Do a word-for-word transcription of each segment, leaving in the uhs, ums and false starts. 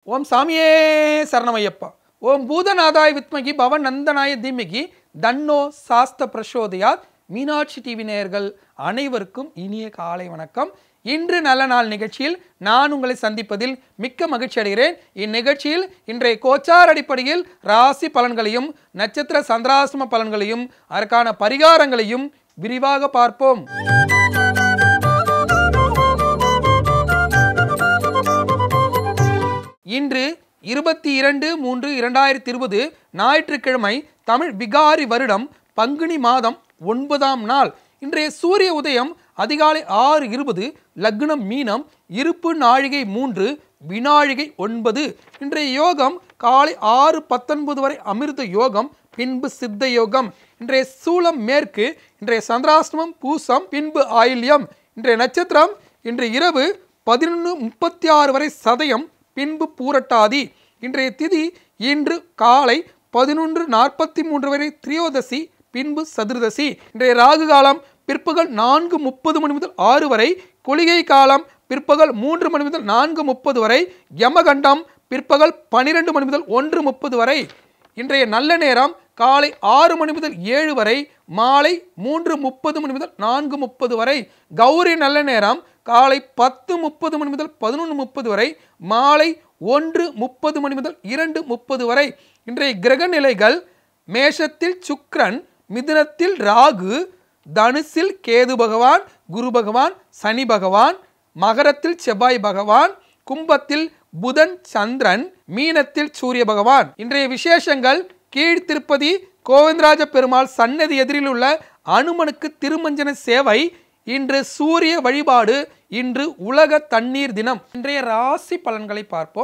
ஓம் சாமியே சரணமையப்பா. ஓம் பூதநாதாய வித்மகி பவன் நந்தனாய தீமகி தன்னோ சாஸ்த பிரசோதயாத். மீனாட்சி டிவி நேயர்கள் அனைவருக்கும் இனிய காலை வணக்கம். இன்று நல்ல நாள் நிகழ்ச்சியில் நான் உங்களை சந்திப்பதில் மிக்க மகிழ்ச்சி அடைகிறேன். இந்நிகழ்ச்சியில் இன்றைய கோச்சார் அடிப்படையில் ராசி பலன்களையும் நட்சத்திர சந்திராசிரம பலன்களையும் அதற்கான பரிகாரங்களையும் விரிவாக பார்ப்போம். இன்று இருபத்தி இரண்டு மூன்று இரண்டாயிரத்தி இருபது ஞாயிற்றுக்கிழமை, தமிழ் விகாரி வருடம் பங்குனி மாதம் ஒன்பதாம் நாள். இன்றைய சூரிய உதயம் அதிகாலை ஆறு இருபது, லக்னம் மீனம், இருப்பு நாழிகை மூன்று, வினாழிகை ஒன்பது. இன்றைய யோகம் காலை ஆறு பத்தொன்பது வரை அமிர்த யோகம், பின்பு சித்த யோகம். இன்றைய சூலம் மேற்கு. இன்றைய சந்திராஷ்டமம் பூசம், பின்பு ஆயில்யம். இன்றைய நட்சத்திரம் இன்று இரவு பதினொன்று முப்பத்தி ஆறு வரை சதயம், பின்பு பூரட்டாதி. இன்றைய திதி இன்று காலை பதினொன்று நாற்பத்தி மூன்று வரை திரியோதசி, பின்பு சதுர்தசி. இன்றைய ராகு காலம் பிற்பகல் நான்கு முப்பது மணி முதல் ஆறு வரை, குளிகை காலம் பிற்பகல் மூன்று மணி முதல் நான்கு முப்பது வரை, யமகண்டம் பிற்பகல் பனிரெண்டு மணி முதல் ஒன்று முப்பது வரை. இன்றைய நல்ல நேரம் காலை ஆறு மணி முதல் ஏழு வரை, மாலை மூன்று முப்பது மணி முதல் நான்கு முப்பது வரை. கௌரி நல்ல நேரம் காலை பத்து முப்பது மணி முதல் பதினொன்று முப்பது வரை, மாலை ஒன்று முப்பது மணி முதல் இரண்டு முப்பது வரை. இன்றைய கிரக நிலைகள்: மேஷத்தில் சுக்கிரன், மிதுனத்தில் ராகு, தனுசில் கேது பகவான், குரு பகவான், சனி பகவான், மகரத்தில் செவ்வாய் பகவான், கும்பத்தில் புதன் சந்திரன், மீனத்தில் சூரிய பகவான். இன்றைய விசேஷங்கள்: கீழ் திருப்பதி கோவிந்தராஜ பெருமாள் சன்னதி எதிரில் உள்ள அனுமனுக்கு திருமஞ்சன சேவை. இன்று சூரிய வழிபாடு. இன்று உலக தண்ணீர் தினம். இன்றைய ராசி பலன்களை பார்ப்போம்.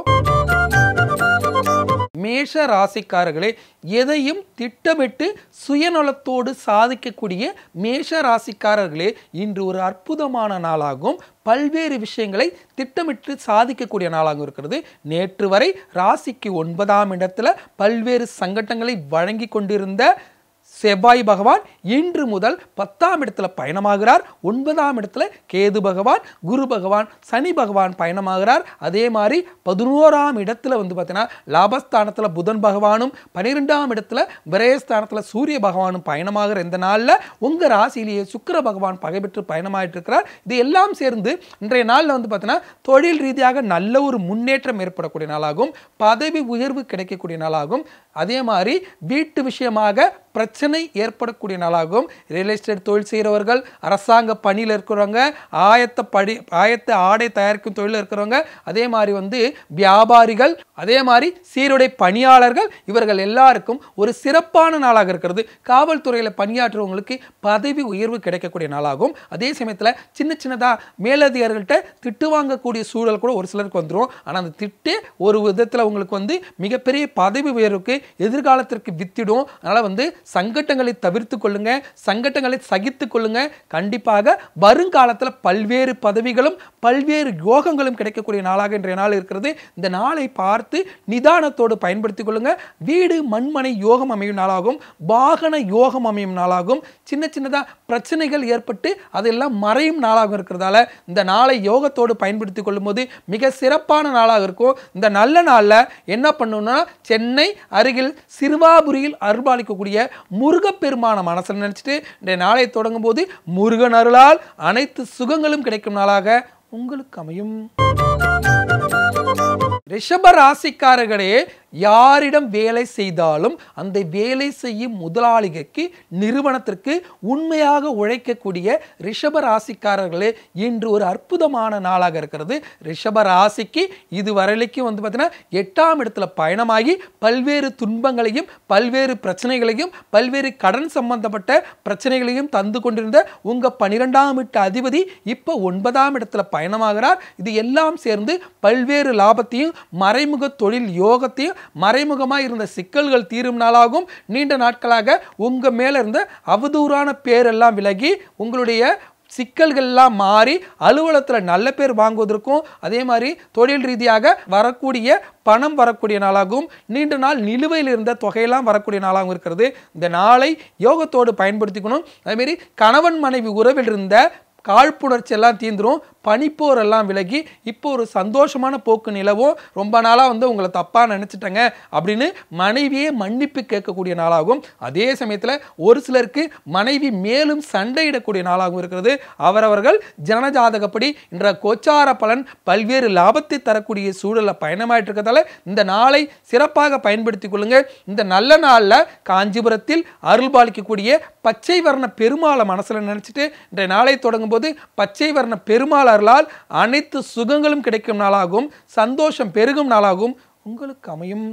மேஷ ராசிக்காரர்களே, எதையும் திட்டமிட்டு சுயநலத்தோடு சாதிக்கக்கூடிய மேஷ ராசிக்காரர்களே, இன்று ஒரு அற்புதமான நாளாகும். பல்வேறு விஷயங்களை திட்டமிட்டு சாதிக்கக்கூடிய நாளாகவும் இருக்கிறது. நேற்று வரை ராசிக்கு ஒன்பதாம் இடத்துல பல்வேறு சங்கடங்களை வழங்கி கொண்டிருந்த செவ்வாய் பகவான் இன்று முதல் பத்தாம் இடத்துல பயணமாகிறார். ஒன்பதாம் இடத்துல கேது பகவான், குரு பகவான், சனி பகவான் பயணமாகிறார். அதே மாதிரி பதினோராம் இடத்துல வந்து பார்த்தீங்கன்னா லாபஸ்தானத்தில் புதன் பகவானும், பனிரெண்டாம் இடத்துல விரயஸ்தானத்தில் சூரிய பகவானும் பயணமாகிற இந்த நாளில் உங்கள் ராசியிலேயே சுக்கிர பகவான் பகைபெற்று பயணமாயிட்டு இருக்கிறார். இது எல்லாம் சேர்ந்து இன்றைய நாளில் வந்து பார்த்தீங்கன்னா தொழில் ரீதியாக நல்ல ஒரு முன்னேற்றம் ஏற்படக்கூடிய நாளாகும். பதவி உயர்வு கிடைக்கக்கூடிய நாளாகும். அதே மாதிரி வீட்டு விஷயமாக பிரச்சனை ஏற்படக்கூடிய நாளாகும். ரியல் எஸ்டேட் தொழில் செய்கிறவர்கள், அரசாங்க பணியில் இருக்கிறவங்க, ஆயத்த படி ஆயத்த ஆடை தயாரிக்கும் தொழில் இருக்கிறவங்க, அதே மாதிரி வந்து வியாபாரிகள், அதே மாதிரி சீருடை பணியாளர்கள், இவர்கள் எல்லாருக்கும் ஒரு சிறப்பான நாளாக இருக்கிறது. காவல்துறையில் பணியாற்றுவவங்களுக்கு பதவி உயர்வு கிடைக்கக்கூடிய நாளாகும். அதே சமயத்தில் சின்ன சின்னதாக மேலதிகாரிகள்கிட்ட திட்டு வாங்கக்கூடிய சூழல் கூட ஒரு சிலருக்கு வந்துடும். ஆனால் அந்த திட்டு ஒரு விதத்தில் உங்களுக்கு வந்து மிகப்பெரிய பதவி உயர்வுக்கு எதிர்காலத்திற்கு வித்திடும். அதனால் வந்து சங்கடங்களை தவிர்த்து கொள்ளுங்க, சங்கடங்களை சகித்து கொள்ளுங்க. கண்டிப்பாக வருங்காலத்தில் பல்வேறு பதவிகளும் பல்வேறு யோகங்களும் கிடைக்கக்கூடிய நாளாக இன்றைய நாள் இருக்கிறது. இந்த நாளை பார்த்து நிதானத்தோடு பயன்படுத்திக் கொள்ளுங்க. வீடு மண்மனை யோகம் அமையும் நாளாகும். வாகன யோகம் அமையும் நாளாகும். சின்ன சின்னதாக பிரச்சனைகள் ஏற்பட்டு அதெல்லாம் மறையும் நாளாக இருக்கிறதால இந்த நாளை யோகத்தோடு பயன்படுத்திக் கொள்ளும் போது மிக சிறப்பான நாளாக இருக்கும். இந்த நல்ல நாளில் என்ன பண்ணணும்னா, சென்னை அருகில் சிறுவாபுரியில் அருள்பாலிக்கக்கூடிய முருகப்பெருமான மனசில் நினைச்சிட்டு இந்த நாளை தொடங்கும் போது முருகன் அருளால் அனைத்து சுகங்களும் கிடைக்கும் நாளாக உங்களுக்கு அமையும். ரிஷப ராசிக்காரர்களே, யாரிடம் வேலை செய்தாலும் அந்த வேலை செய்யும் முதலாளிக்கு, நிறுவனத்திற்கு உண்மையாக உழைக்கக்கூடிய ரிஷப ராசிக்காரர்களே, இன்று ஒரு அற்புதமான நாளாக இருக்கிறது. ரிஷப ராசிக்கு இதுவரைக்கும் வந்து பார்த்தீங்கன்னா எட்டாம் இடத்துல பயணமாகி பல்வேறு துன்பங்களையும் பல்வேறு பிரச்சனைகளையும் பல்வேறு கடன் சம்பந்தப்பட்ட பிரச்சனைகளையும் தந்து கொண்டிருந்த உங்க பனிரெண்டாம் வீட்டு அதிபதி இப்ப ஒன்பதாம் இடத்துல பயணமாகிறார். இது எல்லாம் சேர்ந்து பல்வேறு லாபத்தையும் மறைமுக தொழில் யோகத்தையும் மறைமுகமாக இருந்த சிக்கல்கள் தீரும் நாளாகும். நீண்ட நாட்களாக உங்க மேல இருந்த அவதூறான பேரெல்லாம் விலகி உங்களுடைய சிக்கல்கள் எல்லாம் மாறி அலுவலகத்தில் நல்ல பேர் வாங்குவதற்கும், அதே மாதிரி தொழில் ரீதியாக வரக்கூடிய பணம் வரக்கூடிய நாளாகவும், நீண்ட நாள் நிலுவையில் இருந்த தொகையெல்லாம் வரக்கூடிய நாளாகவும் இருக்கிறது. இந்த நாளை யோகத்தோடு பயன்படுத்திக்கணும். அதே மாதிரி கணவன் மனைவி உறவில் இருந்த காழ்ப்புணர்ச்சி எல்லாம் தீந்துரும், பனிப்போர் எல்லாம் விலகி இப்போ ஒரு சந்தோஷமான போக்கு நிலவும். ரொம்ப நாளாக வந்து உங்களை தப்பாக நினச்சிட்டங்க அப்படின்னு மனைவியே மன்னிப்பு கேட்கக்கூடிய நாளாகும். அதே சமயத்தில் ஒரு சிலருக்கு மனைவி மேலும் சண்டையிடக்கூடிய நாளாகவும் இருக்கிறது. அவரவர்கள் ஜனஜாதகப்படி என்ற கோச்சார பலன் பல்வேறு லாபத்தை தரக்கூடிய சூழலில் பயணமாயிட்டு இருக்கிறதால இந்த நாளை சிறப்பாக பயன்படுத்திக் கொள்ளுங்க. இந்த நல்ல நாளில் காஞ்சிபுரத்தில் அருள் பாலிக்கக்கூடிய பச்சை வர்ண பெருமாளை மனசில் நினைச்சிட்டு இன்றைய நாளை தொடங்கும் போது பச்சை வர்ண பெருமாள் அருளால் அனைத்து சுகங்களும் கிடைக்கும் நாளாகும், சந்தோஷம் பெருகும் நாளாகும் உங்களுக்கு அமையும்.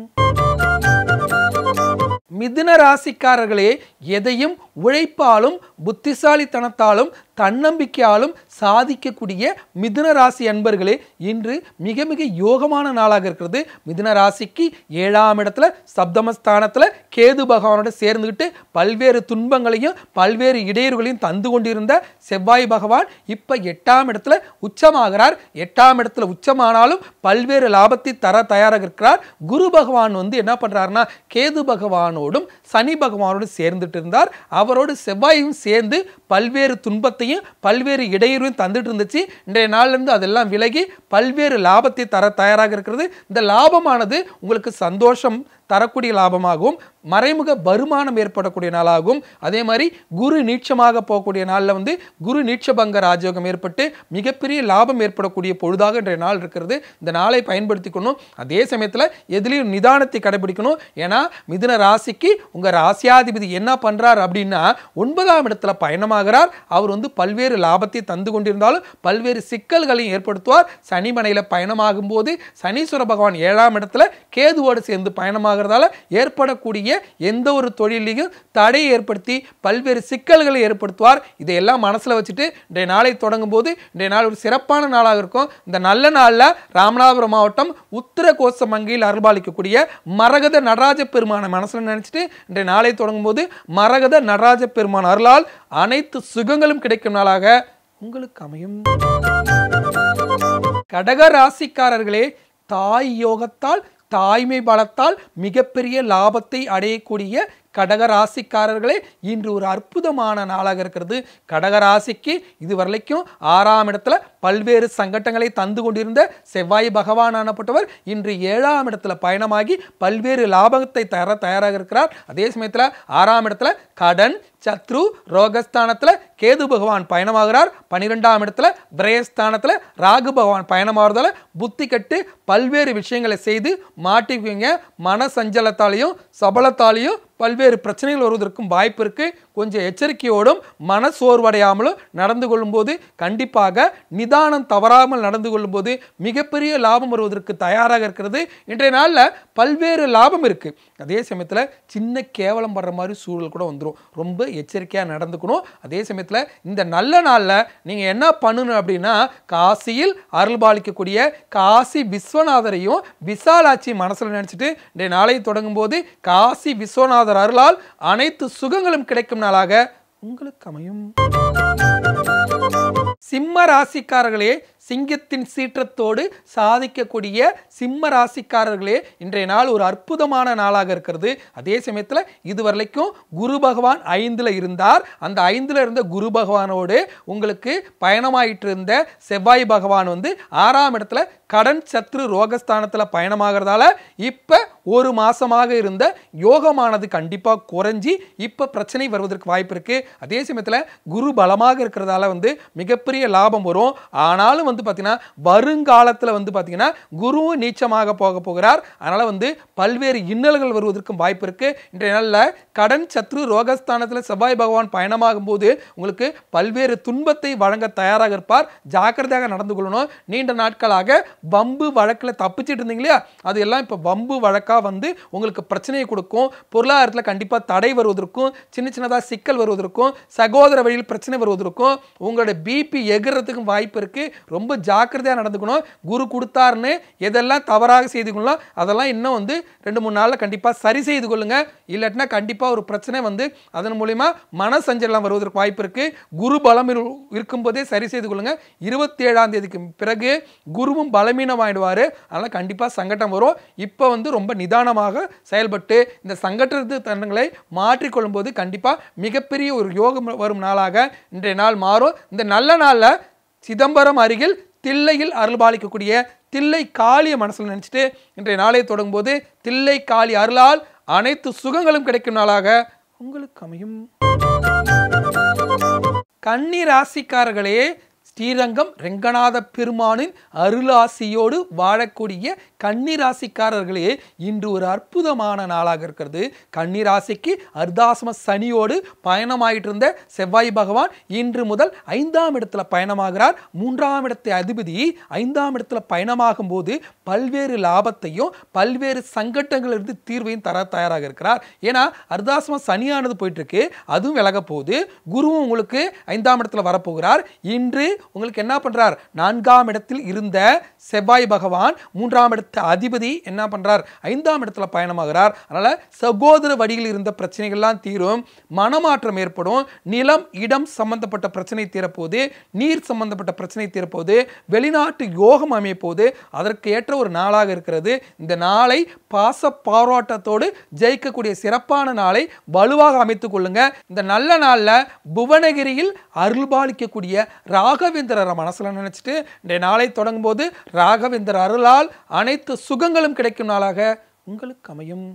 மிதுன ராசிக்காரர்களே, எதையும் உழைப்பாலும் புத்திசாலித்தனத்தாலும் தன்னம்பிக்கையாலும் சாதிக்கக்கூடிய மிதுன ராசி அன்பர்களே, இன்று மிக மிக யோகமான நாளாக இருக்கிறது. மிதுன ராசிக்கு ஏழாம் இடத்துல சப்தமஸ்தானத்துல கேது பகவானோட சேர்ந்துக்கிட்டு பல்வேறு துன்பங்களையும் பல்வேறு இடையூறுகளையும் தந்து கொண்டிருந்த செவ்வாய் பகவான் இப்ப எட்டாம் இடத்துல உச்சமாகிறார். எட்டாம் இடத்துல உச்சமானாலும் பல்வேறு லாபத்தை தர தயாராக இருக்கிறார். குரு பகவான் வந்து என்ன பண்றாருன்னா கேது பகவானோடும் சனி பகவானோடும் சேர்ந்துட்டு இருந்தார். அவரோடு செவ்வாயும் சேர்ந்து பல்வேறு துன்பத்தையும் பல்வேறு இடையூறையும் தந்துட்டு இருந்துச்சு. இன்றைய நாள்ல இருந்து அதெல்லாம் விலகி பல்வேறு லாபத்தை தர தயாராக இருக்கிறது. இந்த லாபமானது உங்களுக்கு சந்தோஷம் தரக்கூடிய லாபமாகவும் மறைமுக வருமானம் ஏற்படக்கூடிய நாளாகும். அதே மாதிரி குரு நீட்சமாக போகக்கூடிய நாளில் வந்து குரு நீட்சபங்க ராஜயோகம் ஏற்பட்டு மிகப்பெரிய லாபம் ஏற்படக்கூடிய பொழுதாக இன்றைய நாள் இருக்கிறது. இந்த நாளை பயன்படுத்திக்கணும். அதே சமயத்தில் எதுலேயும் நிதானத்தை கடைபிடிக்கணும். ஏன்னா மிதுன ராசிக்கு உங்க ராசியாதிபதி என்ன பண்றார் அப்படின்னா ஒன்பதாம் இடத்துல பயணமாகிறார். அவர் வந்து பல்வேறு லாபத்தை தந்து கொண்டிருந்தாலும் பல்வேறு சிக்கல்களையும் ஏற்படுத்துவார். சனிமனையில் பயணமாகும் போது சனீஸ்வர பகவான் ஏழாம் இடத்துல கேதுவோடு சேர்ந்து பயணமாகிறதால ஏற்படக்கூடிய எந்த ஒரு தொழிலையும் தடையை ஏற்படுத்தி பல்வேறு சிக்கல்களை ஏற்படுத்துவார். இதையெல்லாம் மனசுல வச்சுட்டு இன்றைய நாளை தொடங்கும் போது இன்றைய நாள் ஒரு சிறப்பான நாளாக இருக்கும். இந்த நல்ல நாள்ல ராமநாதபுரம் மாவட்டம் உத்தர கோசமங்கையில் அருள்பாலிக்கக்கூடிய மரகத நடராஜ பெருமான மனசுல நினைச்சிட்டு இன்றைய நாளை தொடங்கும் போது மரகத நடராஜ பெருமான அருளால் அனைத்து சுகங்களும் கிடைக்கும் நாளாக உங்களுக்கு அமையும். கடக ராசிக்காரர்களே, தாய் யோகத்தால் தாய்மை பலத்தால் மிகப்பெரிய லாபத்தை அடையக்கூடிய கடக ராசிக்காரர்களே, இன்று ஒரு அற்புதமான நாளாக இருக்கிறது. கடக ராசிக்கு இதுவரைக்கும் ஆறாம் இடத்துல பல்வேறு சங்கடங்களை தந்து கொண்டிருந்த செவ்வாய் பகவான் ஆனப்பட்டவர் இன்று ஏழாம் இடத்துல பயணமாகி பல்வேறு லாபத்தை தர தயாராக இருக்கிறார். அதே சமயத்தில் ஆறாம் இடத்துல கடன் சத்ரு ரோகஸ்தானத்துல கேது பகவான் பயணமாகிறார். பனிரெண்டாம் இடத்துல விரயஸ்தானத்துல ராகு பகவான் பயணமாகிறதால புத்தி கட்டு பல்வேறு விஷயங்களை செய்து மாட்டிக்குவீங்க. மன சஞ்சலத்தாலையும் சபலத்தாலையும் பல்வேறு பிரச்சனைகள் வருவதற்கும் வாய்ப்பு இருக்கு. கொஞ்சம் எச்சரிக்கையோடும் மன சோர்வடையாமலும் நடந்து கொள்ளும் போது கண்டிப்பாக நிதானம் தவறாமல் நடந்து கொள்ளும் போது மிகப்பெரிய லாபம் வருவதற்கு தயாராக இருக்கிறது. இன்றைய நாளில் பல்வேறு லாபம் இருக்கு. அதே சமயத்தில் சின்ன கேவலம் படுற மாதிரி சூழல் கூட வந்துடும். ரொம்ப எச்சரிக்கையாக நடந்துக்கணும். அதே சமயத்தில் இந்த நல்ல நாளில் நீங்கள் என்ன பண்ணணும் அப்படின்னா காசியில் அருள்பாலிக்கக்கூடிய காசி விஸ்வநாதரையும் விசாலாட்சி மனசில் நினைச்சிட்டு இன்றைய நாளை தொடங்கும் போது காசி விஸ்வநாதர் அருளால் அனைத்து சுகங்களும் கிடைக்கும் நாளாக உங்களுக்கு அமையும். சிம்ம ராசிக்காரர்களே, சிங்கத்தின் சீற்றத்தோடு சாதிக்கக்கூடிய சிம்ம ராசிக்காரர்களே, இன்றைய நாள் ஒரு அற்புதமான நாளாக இருக்கிறது. அதே சமயத்தில் இதுவரைக்கும் குரு பகவான் ஐந்துல இருந்தார். அந்த ஐந்துல இருந்த குரு பகவானோடு உங்களுக்கு பயணமாயிட்டு இருந்த செவ்வாய் பகவான் வந்து ஆறாம் இடத்துல கடன் சத்ரு ரோகஸ்தானத்தில் பயணமாகிறதால இப்ப ஒரு மாசமாக இருந்த யோகமானது கண்டிப்பா குறைஞ்சி இப்ப பிரச்சனை வருவதற்கு வாய்ப்பு இருக்கு. அதே சமயத்தில் குரு பலமாக இருக்கிறதால வந்து மிகப்பெரிய லாபம் வரும். ஆனாலும் வந்து பாத்தீங்கன்னா வருங்காலத்தில் வந்து பாத்தீங்கன்னா குருவும் நீச்சமாக போக போகிறார். அதனால வந்து பல்வேறு இன்னல்கள் வருவதற்கும் வாய்ப்பு இருக்கு. இன்றைய நாளில் கடன் சத்ரு ரோகஸ்தானத்தில் செவ்வாய் பகவான் பயணமாகும் போது உங்களுக்கு பல்வேறு துன்பத்தை வழங்க தயாராக இருப்பார். ஜாக்கிரதையாக நடந்து கொள்ளணும். நீண்ட நாட்களாக வம்பு வழக்கில் தப்பிச்சிட்டு இருந்தீங்க இல்லையா, அது எல்லாம் இப்போ வம்பு வழக்கா வந்து உங்களுக்கு பிரச்சனையை கொடுக்கும். பொருளாதாரத்தில் கண்டிப்பாக தடை வருவதற்கும் சின்ன சின்னதாக சிக்கல் வருவதற்கும் சகோதர வழியில் பிரச்சனை வருவதற்கும் உங்களுடைய பிபி எகிறதுக்கும் வாய்ப்பு இருக்கு. ரொம்ப ஜாக்கிரதையாக நடந்துக்கணும். குரு கொடுத்தாருன்னு எதெல்லாம் தவறாக செய்து கொள்ளலாம் அதெல்லாம் இன்னும் வந்து ரெண்டு மூணு நாளில் கண்டிப்பாக சரி செய்து கொள்ளுங்க. இல்லாட்டினா கண்டிப்பாக ஒரு பிரச்சனை வந்து அதன் மூலிமா மன சஞ்சலம் வருவதற்கு வாய்ப்பு இருக்கு. குரு பலம் இருக்கும்போதே சரி செய்து கொள்ளுங்க. இருபத்தி ஏழாம் தேதிக்கு பிறகு குருவும் பலம் பலவீனமாயிடுவார். அதனால் கண்டிப்பாக சங்கடம் வரும். இப்போ வந்து ரொம்ப நிதானமாக செயல்பட்டு இந்த சங்கடத்து தருணங்களை மாற்றிக்கொள்ளும் போது கண்டிப்பாக மிகப்பெரிய ஒரு யோகம் வரும் நாளாக இன்றைய நாள் மாறும். இந்த நல்ல நாளில் சிதம்பரம் அருகில் தில்லையில் அருள்பாலிக்கக்கூடிய தில்லை காளியை மனசில் நினைச்சிட்டு இன்றைய நாளை தொடங்கும் போது தில்லை காளி அருளால் அனைத்து சுகங்களும் கிடைக்கும் நாளாக உங்களுக்கு அமையும். கன்னி ராசிக்காரர்களே, ஸ்ரீரங்கம் ரெங்கநாத பெருமானின் அருளாசியோடு வாழக்கூடிய கன்னி ராசிக்காரர்களே, இன்று ஒரு அற்புதமான நாளாக இருக்கிறது. கன்னி ராசிக்கு அர்த்தாசம சனியோடு பயணமாயிட்டு இருந்த செவ்வாய் பகவான் இன்று முதல் ஐந்தாம் இடத்துல பயணமாகிறார். மூன்றாம் இடத்தை அதிபதி ஐந்தாம் இடத்துல பயணமாகும் போது பல்வேறு லாபத்தையும் பல்வேறு சங்கடங்களிலிருந்து தீர்வையும் தர தயாராக இருக்கிறார். ஏன்னா அர்த்தாசம சனியானது போயிட்டு இருக்கு, அதுவும் விலக போகுது. குருவும் உங்களுக்கு ஐந்தாம் இடத்துல வரப்போகிறார். இன்று உங்களுக்கு என்ன பண்றார், நான்காம் இடத்தில் இருந்த செவ்வாய் பகவான் மூன்றாம் இடத்து அதிபதி என்ன பண்றார், ஐந்தாம் இடத்துல பயணமாகிறார். அதனால சகோதர வழியில் இருந்த பிரச்சனைகள்லாம் தீரும், மனமாற்றம் ஏற்படும், நிலம் இடம் சம்பந்தப்பட்ட பிரச்சனை தீரப்போது, நீர் சம்பந்தப்பட்ட பிரச்சனை தீரப்போது, வெளிநாட்டு யோகம் அமைய போது அதற்கு ஏற்ற ஒரு நாளாக இருக்கிறது. இந்த நாளை பாச பாராட்டத்தோடு ஜெயிக்கக்கூடிய சிறப்பான நாளை வலுவாக அமைத்துக் கொள்ளுங்க. இந்த நல்ல நாள்ல புவனகிரியில் அருள்பாலிக்கக்கூடிய ராகவேந்திரரை மனசுல நினைச்சிட்டு இந்த நாளை தொடங்கும் போது ராகவேந்திர அருளால் அனைத்து சுகங்களும் கிடைக்கும் நாளாக உங்களுக்கு அமையும்.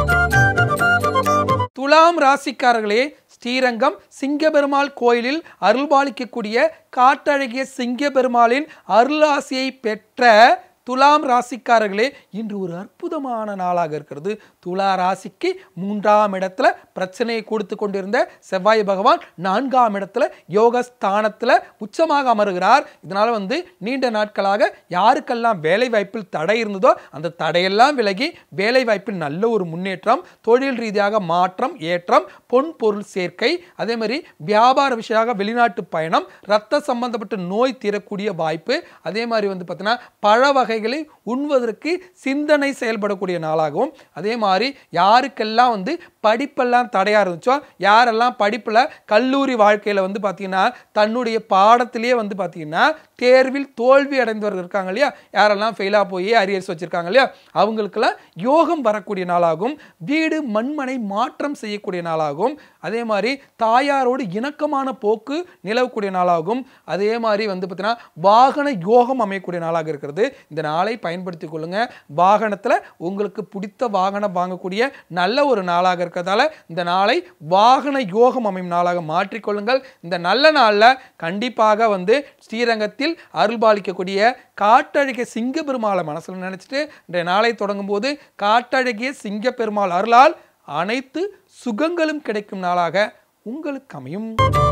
துலாம் ராசிக்காரர்களே, ஸ்ரீரங்கம் சிங்கபெருமாள் கோயிலில் அருள்பாலிக்கக்கூடிய காட்டழகிய சிங்கபெருமாளின் அருளாசியை பெற்ற துலாம் ராசிக்காரர்களே, இன்று ஒரு அற்புதமான நாளாக இருக்கிறது. துலா ராசிக்கு மூன்றாம் இடத்துல பிரச்சனையை கொடுத்து கொண்டிருந்த செவ்வாய் பகவான் நான்காம் இடத்துல யோகஸ்தானத்தில் உச்சமாக அமருகிறார். இதனால வந்து நீண்ட நாட்களாக யாருக்கெல்லாம் வேலை வாய்ப்பில் தடை இருந்ததோ அந்த தடையெல்லாம் விலகி வேலை வாய்ப்பில் நல்ல ஒரு முன்னேற்றம், தொழில் ரீதியாக மாற்றம், ஏற்றம், பொன் பொருள் சேர்க்கை, அதே மாதிரி வியாபார விஷயமாக வெளிநாட்டு பயணம், ரத்த சம்பந்தப்பட்ட நோய் தீரக்கூடிய வாய்ப்பு, அதே மாதிரி வந்து பார்த்தீங்கன்னா பழ வகை உண்வதற்கு சிந்தனை செயல்படக்கூடிய நாளாகவும், அதே மாதிரி யாருக்கெல்லாம் வந்து படிப்பெல்லாம் தடையா இருந்துச்சோ, யாரெல்லாம் படிப்புல கல்லூரி வாழ்க்கையில வந்து பார்த்தீங்கன்னா தன்னுடைய பாடத்திலேயே வந்து பார்த்தீங்கன்னா தேர்வில் தோல்வி அடைந்தவர்கள் இருக்காங்க இல்லையா, யாரெல்லாம் ஃபெயிலா போய் அரியர்ஸ் வச்சிருக்காங்க இல்லையா, அவங்களுக்கெல்லாம் யோகம் வரக்கூடிய நாளாகும், வீடு மண்மனை மாற்றம் செய்யக்கூடிய நாளாகும், அதே மாதிரி தாயாரோடு இணக்கமான போக்கு நிலவக்கூடிய நாளாகும், அதே மாதிரி வந்து பார்த்தீங்கன்னா வாகன யோகம் அமையக்கூடிய நாளாக இருக்கிறது. இந்த நாளை பயன்படுத்திக் கொள்ளுங்க. வாகனத்தில் உங்களுக்கு பிடித்த வாகனம் வாங்கக்கூடிய நல்ல ஒரு நாளாக இருக்கிறதால இந்த நாளை வாகன யோகம் அமையும் நாளாக மாற்றிக்கொள்ளுங்கள். இந்த நல்ல நாளில் கண்டிப்பாக வந்து ஸ்ரீரங்கத்தில் அருள்பாலிக்கக்கூடிய காட்டழகிய சிங்க பெருமாளை மனசில் நினைச்சிட்டு இந்த நாளை தொடங்கும் போது காட்டழகிய சிங்க பெருமாள் அருளால் அனைத்து சுகங்களும் கிடைக்கும் நாளாக உங்களுக்கு அமையும்.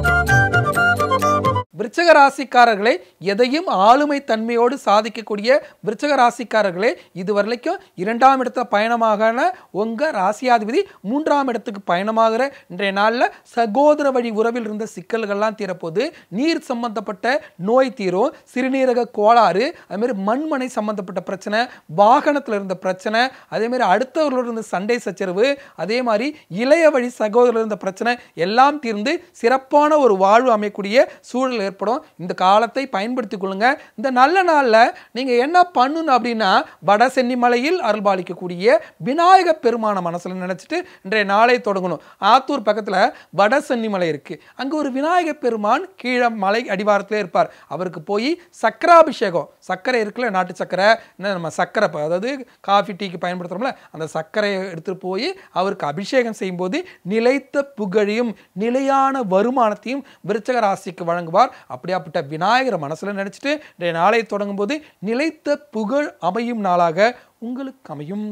விருச்சக ராசிக்காரர்களே, எதையும் ஆளுமை தன்மையோடு சாதிக்கக்கூடிய விருச்சக ராசிக்காரர்களே, இதுவரைக்கும் இரண்டாம் இடத்துல பயணமாக உங்க ராசியாதிபதி மூன்றாம் இடத்துக்கு பயணமாகிற இன்றைய நாளில் சகோதர வழி உறவில் இருந்த சிக்கல்கள்லாம் தீரப்போது, நீர் சம்பந்தப்பட்ட நோய் தீரும், சிறுநீரக கோளாறு, அதே மாதிரி மண்மனை சம்பந்தப்பட்ட பிரச்சனை, வாகனத்தில் இருந்த பிரச்சனை, அதே மாதிரி அடுத்தவர்களோடு இருந்த சண்டை சச்சரவு, அதே மாதிரி இளைய வழி சகோதரர் இருந்த பிரச்சனை எல்லாம் தீர்ந்து சிறப்பான ஒரு வாழ்வு அமையக்கூடிய சூழல் ஏற்படும். இந்த காலத்தை பயன்படுத்திக் கொள்ளுங்க. இந்த நல்ல நாள்ல நீங்க என்ன பண்ணணும் அப்படின்னா, வட சென்னிமலையில் அருள்பாலிக்கக்கூடிய விநாயக பெருமான மனசுல நினைச்சிட்டு இன்றைய நாளை தொடங்கணும். ஆத்தூர் பக்கத்துல வட சென்னிமலை இருக்கு, அங்க ஒரு விநாயக பெருமான் கீழே மலை அடிவாரத்திலே இருப்பார். அவருக்கு போய் சக்கராபிஷேகம், சர்க்கரை இருக்குல்ல, நாட்டு சர்க்கரை, நம்ம சர்க்கரை அதாவது காஃபி டீக்கு பயன்படுத்துறோம்ல, அந்த சர்க்கரையை எடுத்துட்டு போய் அவருக்கு அபிஷேகம் செய்யும் போது நிலைத்த புகழையும் நிலையான வருமானத்தையும் விருச்சக ராசிக்கு வழங்குவார். அப்படியாப்பட்ட விநாயகரை மனசுல நினைச்சிட்டு இந்த நாளை தொடங்கும் போது நிலைத்த புகழ் அமையும் நாளாக உங்களுக்கு அமையும்.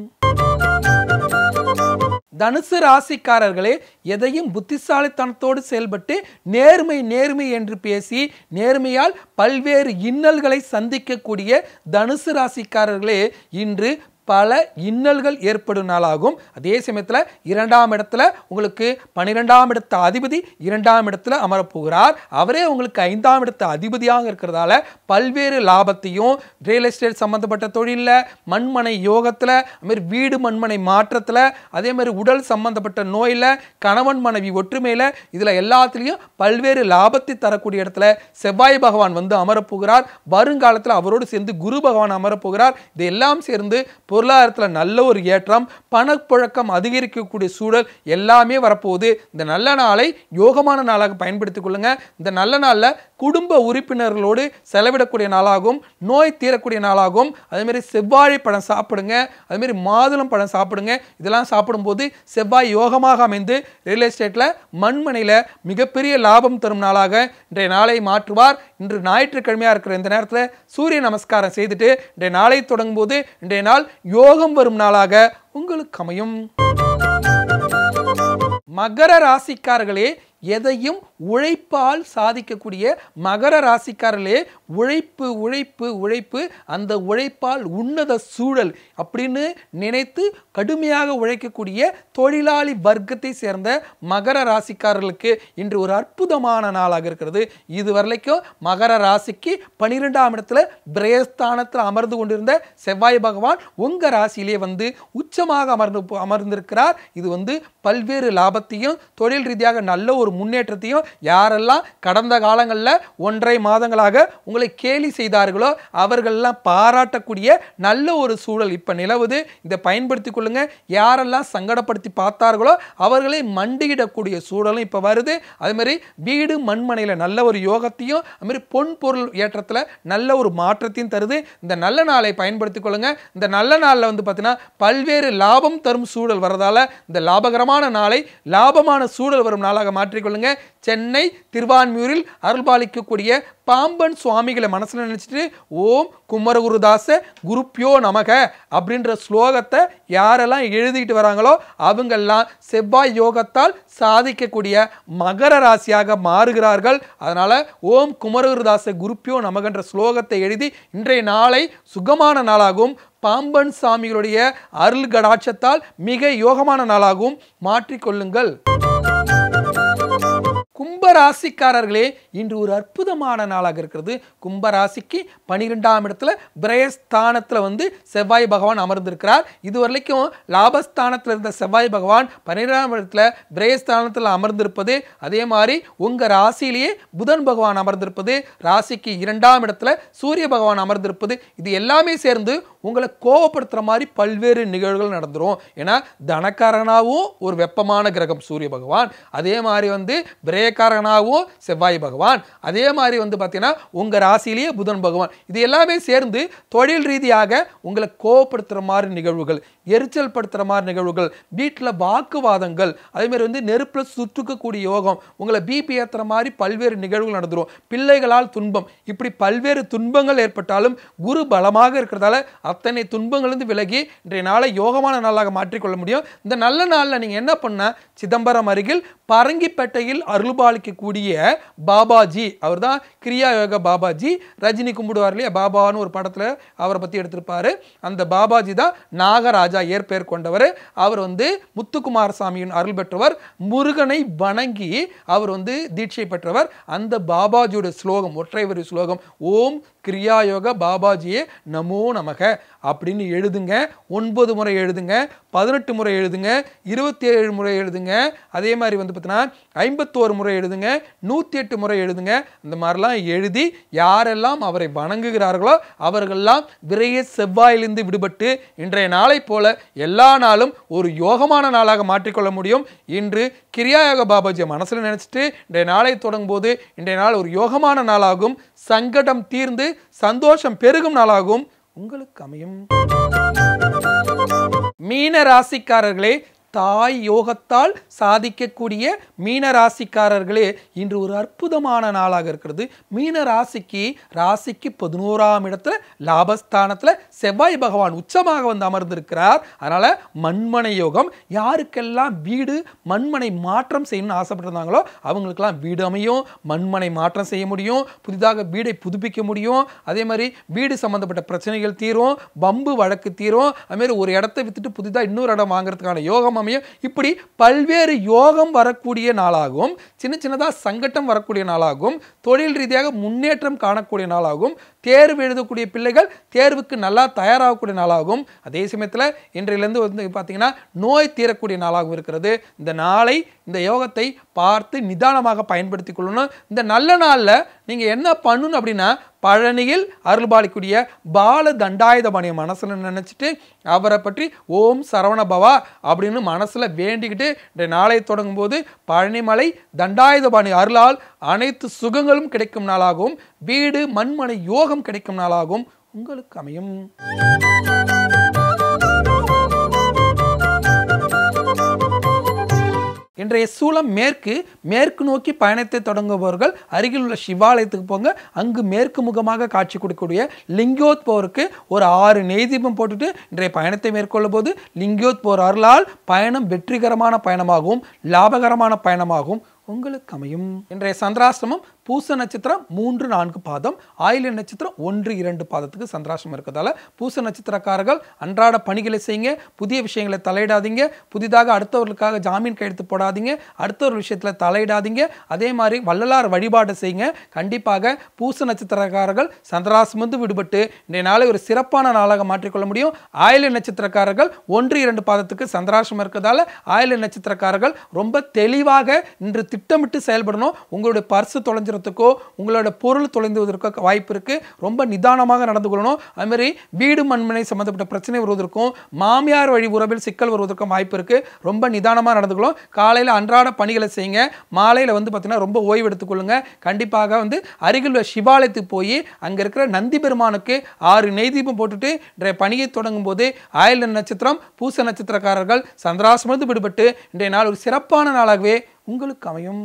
தனுசு ராசிக்காரர்களே, எதையும் புத்திசாலித்தனத்தோடு செயல்பட்டு நேர்மை நேர்மை என்று பேசி நேர்மையால் பல்வேறு இன்னல்களை சந்திக்கக்கூடிய தனுசு ராசிக்காரர்களே, இன்று பல இன்னல்கள் ஏற்படும் நாளாகும். அதே சமயத்தில் இரண்டாம் இடத்துல உங்களுக்கு பன்னிரெண்டாம் இடத்த அதிபதி இரண்டாம் இடத்துல அமரப்போகிறார். அவரே உங்களுக்கு ஐந்தாம் இடத்த அதிபதியாக இருக்கிறதால பல்வேறு லாபத்தையும் ரியல் எஸ்டேட் சம்பந்தப்பட்ட தொழிலில், மண்மனை யோகத்தில், அதுமாதிரி வீடு மண்மனை மாற்றத்தில், அதே மாதிரி உடல் சம்பந்தப்பட்ட நோயில், கணவன் மனைவி ஒற்றுமையில், இதில் எல்லாத்துலேயும் பல்வேறு லாபத்தை தரக்கூடிய இடத்துல செவ்வாய் பகவான் வந்து அமரப்போகிறார். வருங்காலத்தில் அவரோடு சேர்ந்து குரு பகவான் அமரப்போகிறார். இது எல்லாம் சேர்ந்து பொருளாதாரத்தில் நல்ல ஒரு ஏற்றம், பணப்புழக்கம் அதிகரிக்கக்கூடிய சூழல் எல்லாமே வரப்போகுது. இந்த நல்ல நாளை யோகமான நாளாக பயன்படுத்திக் கொள்ளுங்க. இந்த நல்ல நாளில் குடும்ப உறுப்பினர்களோடு செலவிடக்கூடிய நாளாகும், நோய் தீரக்கூடிய நாளாகும். அதேமாதிரி செவ்வாழை பழம் சாப்பிடுங்க, அதுமாரி மாதுளம் பழம் சாப்பிடுங்க. இதெல்லாம் சாப்பிடும்போது செவ்வாய் யோகமாக அமைந்து ரியல் எஸ்டேட்டில் மண்மனையில் மிகப்பெரிய லாபம் தரும் நாளாக இன்றைய நாளை மாற்றுவார். இன்று ஞாயிற்றுக்கிழமையாக இருக்கிற இந்த நேரத்தில் சூரிய நமஸ்காரம் செய்துட்டு இன்றைய நாளை தொடங்கும் போது இன்றைய நாள் யோகம் வரும் நாளாக உங்களுக்கு அமையும். மகர ராசிக்காரர்களே, எதையும் உழைப்பால் சாதிக்கக்கூடிய மகர ராசிக்காரர்களே, உழைப்பு உழைப்பு உழைப்பு அந்த உழைப்பால் உன்னத சூழல் அப்படின்னு நினைத்து கடுமையாக உழைக்கக்கூடிய தொழிலாளி வர்க்கத்தை சேர்ந்த மகர ராசிக்காரர்களுக்கு இன்று ஒரு அற்புதமான நாளாக இருக்கிறது. இதுவரைக்கும் மகர ராசிக்கு பனிரெண்டாம் இடத்துல பிரயஸ்தானத்தில் அமர்ந்து கொண்டிருந்த செவ்வாய் பகவான் உங்க ராசியிலே வந்து உச்சமாக அமர்ந்து அமர்ந்திருக்கிறார். இது வந்து பல்வேறு லாபத்தையும் தொழில் ரீதியாக நல்ல ஒரு முன்னேற்றத்தையும், யாரெல்லாம் கடந்த காலங்களில் ஒன்றரை மாதங்களாக உங்களை கேலி செய்தார்களோ அவர்களெல்லாம் பாராட்டக்கூடிய நல்ல ஒரு சூழல் இப்ப நிலவுது. இதை பயன்படுத்திக் கொள்ளுங்க. யாரெல்லாம் சங்கடப்படுத்தி பார்த்தார்களோ அவர்களை மண்டியிடக்கூடிய சூழலும் இப்ப வருது. அதே மாதிரி வீடு மண்மனையில் நல்ல ஒரு யோகத்தையும், அது மாதிரி பொன் பொருள் ஏற்றத்தில் நல்ல ஒரு மாற்றத்தையும் தருது. இந்த நல்ல நாளை பயன்படுத்திக் கொள்ளுங்க. இந்த நல்ல நாளில் வந்து பார்த்தீங்கன்னா பல்வேறு லாபம் தரும் சூழல் வரதால இந்த லாபகரமான நாளை லாபமான சூழல் வரும் நாளாக மாற்றிக்கொள்ளுங்க. சென்னை திருவான்மியூரில் அருள்பாலிக்கக்கூடிய பாம்பன் சுவாமிகளை மனசுல நினைச்சிட்டு ஓம் குமரகுருதாச குருப்பியோ நமக அப்படின்ற ஸ்லோகத்தை யாரெல்லாம் எழுதிட்டு வராங்களோ அவங்கெல்லாம் செவ்வாய் யோகத்தால் சாதிக்கக்கூடிய மகர ராசியாக மாறுகிறார்கள். அதனால ஓம் குமரகுருதாச குருப்பியோ நமகன்ற ஸ்லோகத்தை எழுதி இன்றைய நாளை சுகமான நாளாகவும் பாம்பன் சாமிகளுடைய அருள் கடாட்சத்தால் மிக யோகமான நாளாகவும் மாற்றிக்கொள்ளுங்கள். கும்பராசிக்காரர்களே, இன்று ஒரு அற்புதமான நாளாக இருக்கிறது. கும்பராசிக்கு பனிரெண்டாம் இடத்துல பிரயஸ்தானத்தில் வந்து செவ்வாய் பகவான் அமர்ந்திருக்கிறார். இதுவரைக்கும் லாபஸ்தானத்தில் இருந்த செவ்வாய் பகவான் பன்னிரெண்டாம் இடத்துல பிரயஸ்தானத்தில் அமர்ந்திருப்பது, அதே மாதிரி உங்க ராசியிலேயே புதன் பகவான் அமர்ந்திருப்பது, ராசிக்கு இரண்டாம் இடத்துல சூரிய பகவான் அமர்ந்திருப்பது, இது எல்லாமே சேர்ந்து உங்களை கோபப்படுத்துற மாதிரி பல்வேறு நிகழ்வுகள் நடந்துரும். ஏன்னா தனக்காரனாகவும் ஒரு வெப்பமான கிரகம் சூரிய பகவான், அதே மாதிரி வந்து பிரயக்காரனாகவும் செவ்வாய் பகவான், அதே மாதிரி வந்து பார்த்தீங்கன்னா உங்க ராசியிலேயே புதன் பகவான், இது எல்லாமே சேர்ந்து தொழில் ரீதியாக உங்களை கோபப்படுத்துற மாதிரி நிகழ்வுகள், எரிச்சல் படுத்துற மாதிரி நிகழ்வுகள், வீட்டில் வாக்குவாதங்கள், அதே மாதிரி வந்து நெருப்பில் சுற்றுக்கக்கூடிய யோகம், உங்களை பிபி ஏற்றுற மாதிரி பல்வேறு நிகழ்வுகள் நடந்துரும். பிள்ளைகளால் துன்பம், இப்படி பல்வேறு துன்பங்கள் ஏற்பட்டாலும் குரு பலமாக இருக்கிறதால அத்தனை துன்பங்களிலிருந்து விலகி இன்றைய நாளை யோகமான நாளாக மாற்றிக்கொள்ள முடியும். இந்த நல்ல நாளில் நீங்கள் என்ன பண்ண, சிதம்பரம் அருகில் பரங்கிப்பேட்டையில் அருள்பாலிக்கக்கூடிய பாபாஜி, அவர் தான் கிரியா யோக பாபாஜி, ரஜினி கும்பிடுவார் இல்லையா பாபான்னு ஒரு படத்தில் அவரை பற்றி எடுத்திருப்பாரு. அந்த பாபாஜி தான் நாகராஜா ஏற்பெயர் கொண்டவர். அவர் வந்து முத்துக்குமார சாமியின் அருள் பெற்றவர், முருகனை வணங்கி அவர் வந்து தீட்சை பெற்றவர். அந்த பாபாஜியோட ஸ்லோகம், ஒற்றை வரி ஸ்லோகம், ஓம் கிரியா யோக பாபாஜியே நமோ நமக அப்படின்னு எழுதுங்க. ஒன்பது முறை எழுதுங்க, பதினெட்டு முறை எழுதுங்க, இருபத்தி ஏழு முறை எழுதுங்க, அதே மாதிரி வந்து பார்த்தீங்கன்னா ஐம்பத்தோரு முறை எழுதுங்க, நூற்றி எட்டு முறை எழுதுங்க. இந்த மாதிரிலாம் எழுதி யாரெல்லாம் அவரை வணங்குகிறார்களோ அவர்களெல்லாம் விரைய செவ்வாயிலிருந்து விடுபட்டு இன்றைய நாளை போல எல்லா நாளும் ஒரு யோகமான நாளாக மாற்றிக்கொள்ள முடியும். இன்று கிரியாயோக பாபாஜியை மனசில் நினைச்சிட்டு இன்றைய நாளை தொடங்கும் போது இன்றைய நாள் ஒரு யோகமான நாளாகும், சங்கடம் தீர்ந்து சந்தோஷம் பெருகும் நாளாகும் உங்களுக்கு அமையும். மீன ராசிக்காரர்களே, தாய் யோகத்தால் சாதிக்கக்கூடிய மீன ராசிக்காரர்களே இன்று ஒரு அற்புதமான நாளாக இருக்கிறது. மீன ராசிக்கு ராசிக்கு பதினோராம் இடத்துல லாபஸ்தானத்துல செவ்வாய் பகவான் உச்சமாக வந்து அமர்ந்திருக்கிறார். அதனால மண்மனை யோகம். யாருக்கெல்லாம் வீடு மண்மனை மாற்றம் செய்யணும்னு ஆசைப்பட்டிருந்தாங்களோ அவங்களுக்கெல்லாம் வீடு அமையும், மண்மனை மாற்றம் செய்ய முடியும், புதிதாக வீடை புதுப்பிக்க முடியும். அதே மாதிரி வீடு சம்பந்தப்பட்ட பிரச்சனைகள் தீரும், பம்பு வழக்கு தீரும். அது மாதிரி ஒரு இடத்தை வித்துட்டு புதிதாக இன்னொரு இடம் வாங்குறதுக்கான யோகம். இப்படி பல்வேறு யோகம் வரக்கூடிய நாளாகும், சின்ன சின்னதாக சங்கடம் வரக்கூடிய நாளாகும், தொழில் ரீதியாக முன்னேற்றம் காணக்கூடிய நாளாகும், தேர்வு எழுதக்கூடிய பிள்ளைகள் தேர்வுக்கு நல்லா தயாராகக்கூடிய நாளாகும். அதே சமயத்தில் இன்றையிலிருந்து வந்து பார்த்தீங்கன்னா நோய் தீரக்கூடிய நாளாகவும் இருக்கிறது. இந்த நாளை இந்த யோகத்தை பார்த்து நிதானமாக பயன்படுத்தி கொள்ளணும். இந்த நல்ல நாளில் நீங்கள் என்ன பண்ணணும் அப்படின்னா பழனியில் அருள்பாலிக்கூடிய பால தண்டாயுதபாணியை மனசில் நினச்சிட்டு அவரை பற்றி ஓம் சரவணபவா அப்படின்னு மனசில் வேண்டிக்கிட்டு இந்த நாளை தொடங்கும் போது பழனிமலை தண்டாயுதபாணி அருளால் அனைத்து சுகங்களும் கிடைக்கும் நாளாகவும் வீடு மண்மனை யோகம் கிடைக்கும் நாளாகவும் உங்களுக்கு அமையும். இன்றைய சூலம் மேற்கு. மேற்கு நோக்கி பயணத்தை தொடங்குபவர்கள் அருகில் உள்ள சிவாலயத்துக்கு போங்க. அங்கு மேற்கு முகமாக காட்சி கொடுக்கக்கூடிய லிங்கோத்பவருக்கு ஒரு ஆறு நெய் தீபம் போட்டுட்டு இன்றைய பயணத்தை மேற்கொள்ளும் போது லிங்கோத்பவர் அருளால் பயணம் வெற்றிகரமான பயணமாகவும் லாபகரமான பயணமாகவும் உங்களுக்கு அமையும். இன்றைய சந்திராஷ்டமம் பூச நட்சத்திரம் மூன்று நான்கு பாதம், ஆயில்ய நட்சத்திரம் ஒன்று இரண்டு பாதத்துக்கு சந்திராஷ்டமம் இருக்கிறதால பூச நட்சத்திரக்காரர்கள் அன்றாட பணிகளை செய்யுங்க, புதிய விஷயங்களை தலையிடாதீங்க, புதிதாக அடுத்தவர்களுக்காக ஜாமீன் கையெழுத்து போடாதீங்க, அடுத்தவர் விஷயத்தில் தலையிடாதீங்க. அதே மாதிரி வள்ளலார் வழிபாடு செய்யுங்க. கண்டிப்பாக பூச நட்சத்திரக்காரர்கள் சந்திராஷ்டமந்து விடுபட்டு இன்றைய நாளை ஒரு சிறப்பான நாளாக மாற்றிக்கொள்ள முடியும். ஆயில்ய நட்சத்திரக்காரர்கள் ஒன்று இரண்டு பாதத்துக்கு சந்திராஷ்டமம் இருக்கிறதால ஆயில்ய நட்சத்திரக்காரர்கள் ரொம்ப தெளிவாக இன்று திட்டமிட்டு செயல்படணும். உங்களுடைய பர்சு தொலைஞ்சிறதுக்கோ உங்களோட பொருள் தொலைந்துவதற்கோ வாய்ப்பு இருக்கு. ரொம்ப நிதானமாக நடந்து கொள்ளணும். அது மாதிரி வீடு மண்மனை சம்பந்தப்பட்ட பிரச்சனை வருவதற்கும் மாமியார் வழி உறவில் சிக்கல் வருவதற்கும் வாய்ப்பு இருக்கு. ரொம்ப நிதானமாக நடந்து கொள்ளணும். காலையில் அன்றாட பணிகளை செய்யுங்க. மாலையில் வந்து பார்த்தீங்கன்னா ரொம்ப ஓய்வு எடுத்துக்கொள்ளுங்க. கண்டிப்பாக வந்து அருகில் உள்ள சிவாலயத்துக்கு போய் அங்கே இருக்கிற நந்தி பெருமானுக்கு ஆறு நெய் தீபம் போட்டுட்டு இன்றைய பணியை தொடங்கும் போது ஆயில்ய நட்சத்திரம் பூச நட்சத்திரக்காரர்கள் சந்திராஷ்டமந்து விடுபட்டு இன்றைய நாள் ஒரு சிறப்பான நாளாகவே உங்களுக்கு அமையும்.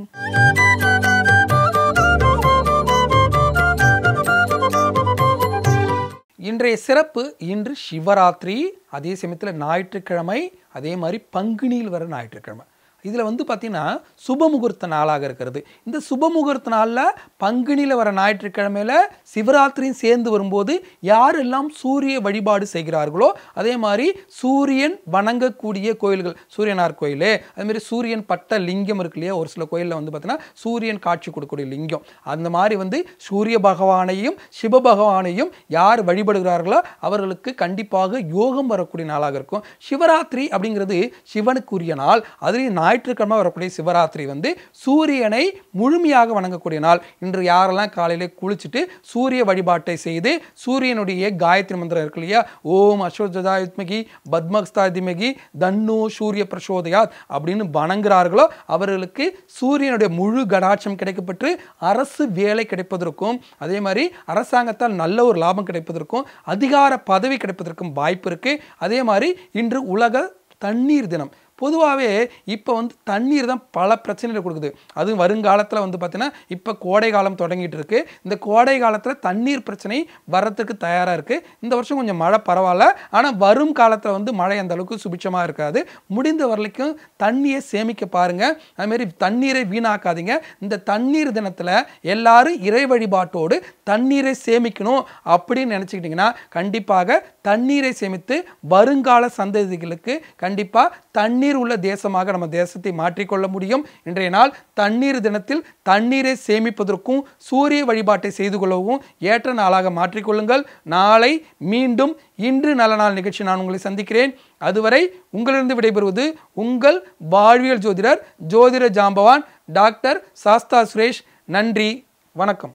இன்றைய சிறப்பு இன்று சிவராத்திரி, அதே சமயத்தில் ஞாயிற்றுக்கிழமை, அதே மாதிரி பங்குனியில் வர ஞாயிற்றுக்கிழமை. இதில் வந்து பார்த்தீங்கன்னா சுப முகூர்த்த நாளாக இருக்கிறது. இந்த சுப முகூர்த்த நாளில் பங்குனியில் வர ஞாயிற்றுக்கிழமையில் சிவராத்திரியும் சேர்ந்து வரும்போது யாரெல்லாம் சூரிய வழிபாடு செய்கிறார்களோ அதே மாதிரி சூரியன் வணங்கக்கூடிய கோயில்கள், சூரியனார் கோயில், அதுமாரி சூரியன் பட்ட லிங்கம் இருக்கு இல்லையா, ஒரு சில கோயிலில் வந்து பார்த்தீங்கன்னா சூரியன் காட்சி கொடுக்கக்கூடிய லிங்கம், அந்த மாதிரி வந்து சூரிய பகவானையும் சிவ பகவானையும் யார் வழிபடுகிறார்களோ அவர்களுக்கு கண்டிப்பாக யோகம் வரக்கூடிய நாளாக இருக்கும். சிவராத்திரி அப்படிங்கிறது சிவனுக்குரிய நாள். அதுலேயும் ஞாயிற்றுக்கிழமை வரக்கூடிய சிவராத்திரி வந்து சூரியனை முழுமையாக வணங்கக்கூடிய நாள். இன்று யாரெல்லாம் காலையிலே குளிச்சுட்டு சூரிய வழிபாட்டை செய்து சூரியனுடைய காயத்ரி மந்திரம் இருக்கு இல்லையா, ஓம் அஸ்வஜதாயுத்மகி பத்மஸ்தாதிமகி தன்னு சூரிய பிரசோதயாத் அப்படின்னு வணங்குறார்களோ அவர்களுக்கு சூரியனுடைய முழு கடாட்சம் கிடைக்கப்பட்டு அரசு வேலை கிடைப்பதற்கும் அதே மாதிரி அரசாங்கத்தால் நல்ல ஒரு லாபம் கிடைப்பதற்கும் அதிகார பதவி கிடைப்பதற்கும் வாய்ப்பு இருக்கு. அதே மாதிரி இன்று உலக தண்ணீர் தினம். பொதுவாகவே இப்போ வந்து தண்ணீர் தான் பல பிரச்சனைகளை கொடுக்குது. அதுவும் வருங்காலத்தில் வந்து பார்த்தீங்கன்னா இப்போ கோடை காலம் தொடங்கிட்டு இருக்கு. இந்த கோடை காலத்தில் தண்ணீர் பிரச்சனை வர்றதுக்கு தயாராக இருக்குது. இந்த வருஷம் கொஞ்சம் மழை பரவாயில்ல, ஆனால் வரும் காலத்தில் வந்து மழை அந்த அளவுக்கு சுபிட்சமாக இருக்காது. முடிந்த வரைக்கும் தண்ணியை சேமிக்க பாருங்கள். அதுமாரி தண்ணீரை வீணாக்காதீங்க. இந்த தண்ணீர் தினத்தில் எல்லாரும் இறை வழிபாட்டோடு தண்ணீரை சேமிக்கணும் அப்படின்னு நினச்சிக்கிட்டிங்கன்னா கண்டிப்பாக தண்ணீரை சேமித்து வருங்கால சந்ததிகளுக்கு கண்டிப்பாக தண்ணீர் உள்ள தேசமாக நம்ம தேசத்தை மாற்றிக்கொள்ள முடியும். இன்றைய நாள் தண்ணீர் தினத்தில் தண்ணீரை சேமிப்பதற்கும் சூரிய வழிபாட்டை செய்து கொள்ளவும் ஏற்ற நாளாக மாற்றிக்கொள்ளுங்கள். நாளை மீண்டும் இன்று நல்ல நாள் நிகழ்ச்சி நான் உங்களை சந்திக்கிறேன். அதுவரை உங்களிடம் விடைபெறுவது உங்கள் வாழ்வியல் ஜோதிடர் ஜோதிட ஜாம்பவான் டாக்டர் சாஸ்தா சுரேஷ். நன்றி, வணக்கம்.